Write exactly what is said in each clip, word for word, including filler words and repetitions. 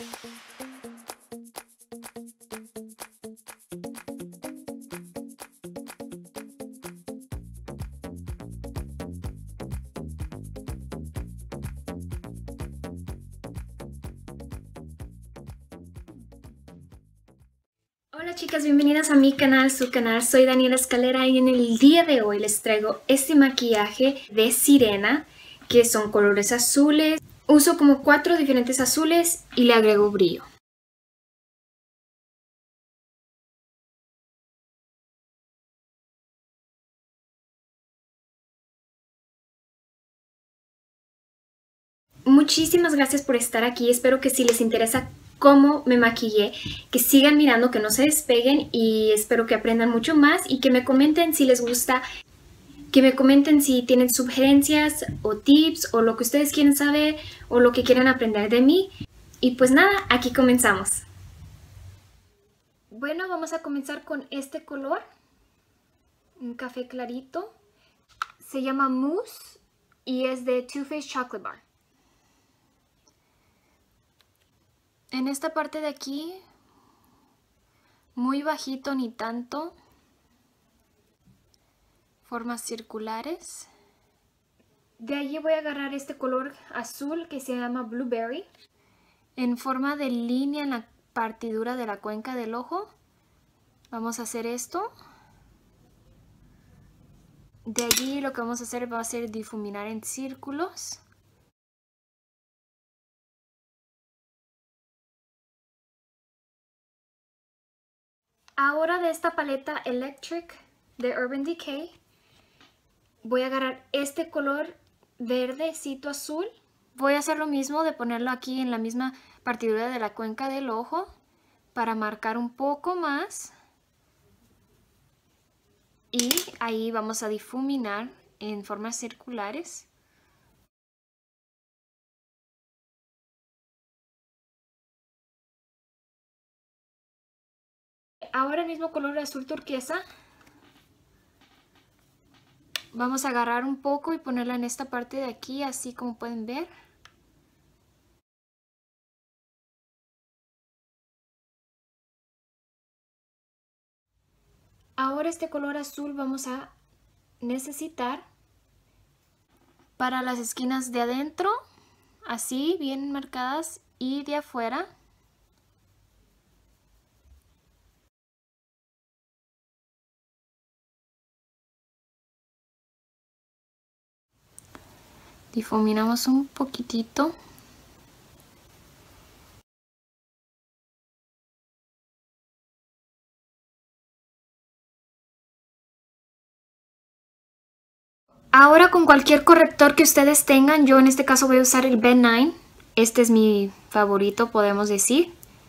Hola chicas, bienvenidas a mi canal, su canal. Soy Daniela Escalera y en el día de hoy les traigo este maquillaje de sirena, que son colores azules. Uso como cuatro diferentes azules y le agrego brillo. Muchísimas gracias por estar aquí. Espero que si les interesa cómo me maquillé, que sigan mirando, que no se despeguen, y espero que aprendan mucho más y que me comenten si les gusta, que me comenten si tienen sugerencias o tips o lo que ustedes quieren saber o lo que quieren aprender de mí. Y pues nada, aquí comenzamos. Bueno, vamos a comenzar con este color, un café clarito. Se llama Mousse y es de Too Faced Chocolate Bar. En esta parte de aquí, muy bajito ni tanto, formas circulares. De allí voy a agarrar este color azul que se llama Blueberry, en forma de línea en la partidura de la cuenca del ojo. Vamos a hacer esto. De allí lo que vamos a hacer va a ser difuminar en círculos. Ahora de esta paleta Electric de Urban Decay voy a agarrar este color verdecito azul. Voy a hacer lo mismo de ponerlo aquí en la misma partidura de la cuenca del ojo para marcar un poco más. Y ahí vamos a difuminar en formas circulares. Ahora el mismo color azul turquesa. Vamos a agarrar un poco y ponerla en esta parte de aquí, así como pueden ver. Ahora este color azul vamos a necesitar para las esquinas de adentro, así bien marcadas, y de afuera. Difuminamos un poquitito. Ahora con cualquier corrector que ustedes tengan, yo en este caso voy a usar el Ben nueve. Este es mi favorito, podemos decir.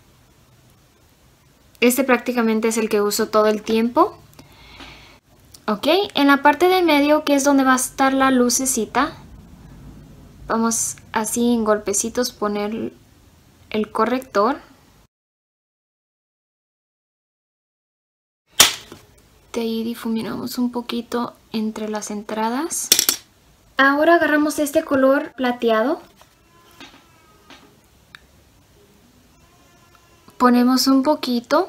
Este prácticamente es el que uso todo el tiempo. Ok, en la parte de medio, que es donde va a estar la lucecita, vamos así en golpecitos poner el corrector. De ahí difuminamos un poquito entre las entradas. Ahora agarramos este color plateado. Ponemos un poquito.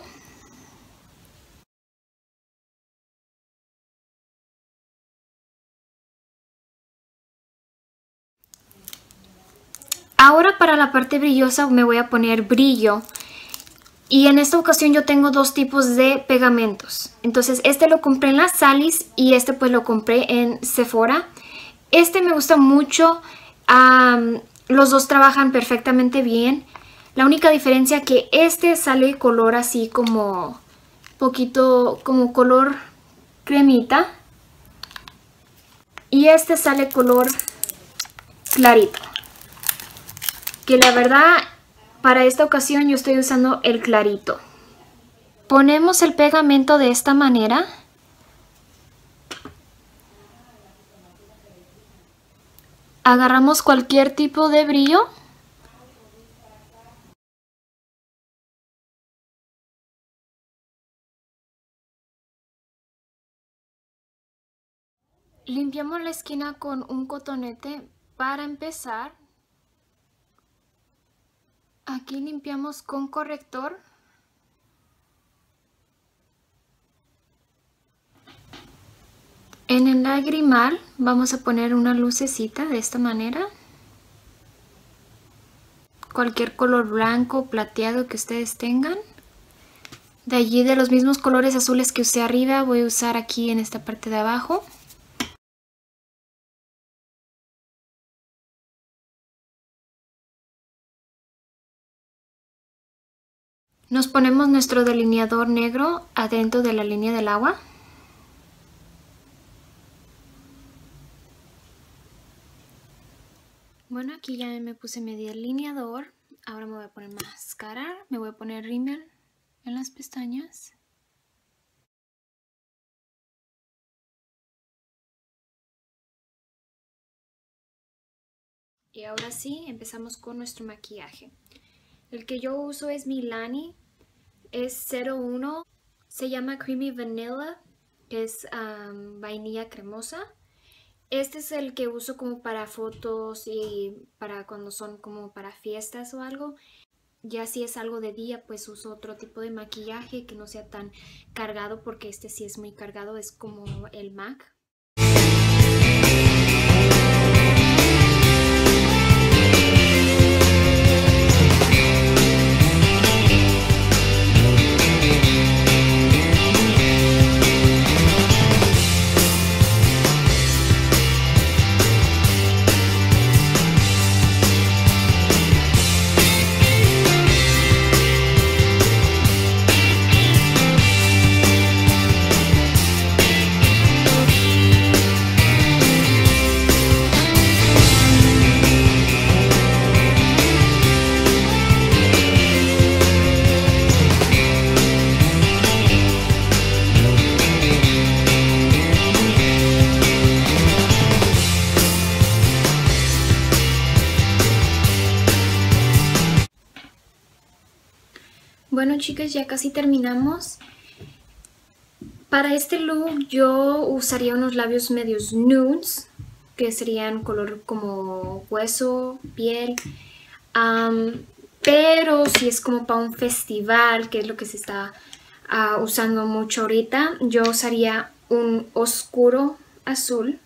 Ahora para la parte brillosa me voy a poner brillo. Y en esta ocasión yo tengo dos tipos de pegamentos. Entonces este lo compré en la Salis y este pues lo compré en Sephora. Este me gusta mucho. Um, los dos trabajan perfectamente bien. La única diferencia que este sale color así como poquito, como color cremita. Y este sale color clarito. Que la verdad, para esta ocasión yo estoy usando el clarito. Ponemos el pegamento de esta manera. Agarramos cualquier tipo de brillo. Limpiamos la esquina con un cotonete para empezar. Aquí limpiamos con corrector. En el lagrimal vamos a poner una lucecita de esta manera. Cualquier color blanco o plateado que ustedes tengan. De allí, de los mismos colores azules que usé arriba, voy a usar aquí en esta parte de abajo. Nos ponemos nuestro delineador negro adentro de la línea del agua. Bueno, aquí ya me puse mi delineador. Ahora me voy a poner máscara. Me voy a poner rímel en las pestañas. Y ahora sí, empezamos con nuestro maquillaje. El que yo uso es Milani. Es cero uno. Se llama Creamy Vanilla, que es um, vainilla cremosa. Este es el que uso como para fotos y para cuando son como para fiestas o algo. Ya si es algo de día, pues uso otro tipo de maquillaje que no sea tan cargado, porque este sí es muy cargado, es como el M A C. Bueno, chicas, ya casi terminamos. Para este look yo usaría unos labios medios nudes, que serían color como hueso, piel. Um, pero si es como para un festival, que es lo que se está uh, usando mucho ahorita, yo usaría un oscuro azul,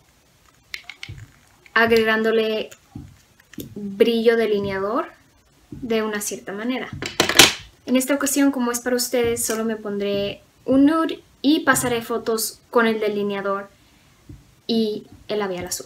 agregándole brillo delineador de una cierta manera. En esta ocasión, como es para ustedes, solo me pondré un nude y pasaré fotos con el delineador y el labial azul.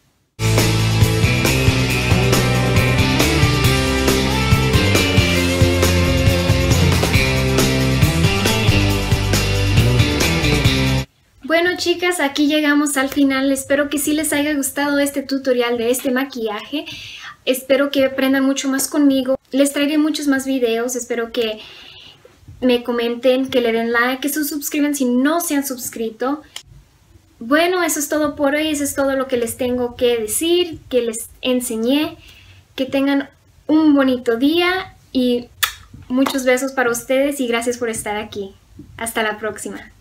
Bueno, chicas, aquí llegamos al final. Espero que sí les haya gustado este tutorial de este maquillaje. Espero que aprendan mucho más conmigo. Les traeré muchos más videos. Espero que me comenten, que le den like, que se suscriban si no se han suscrito. Bueno, eso es todo por hoy. Eso es todo lo que les tengo que decir, que les enseñé. Que tengan un bonito día y muchos besos para ustedes y gracias por estar aquí. Hasta la próxima.